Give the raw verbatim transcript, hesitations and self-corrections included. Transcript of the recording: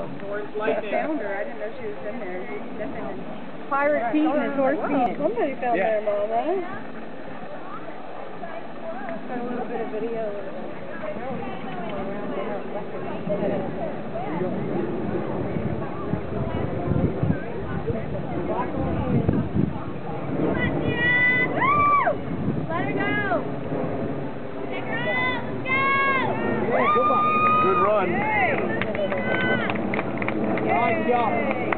I found her. I didn't know she was in there. Sniffing. Pirate Pete and his horse Pete. Somebody found Yeah. their mama. Got a little bit of video of it. Good run. Yay! Nice job.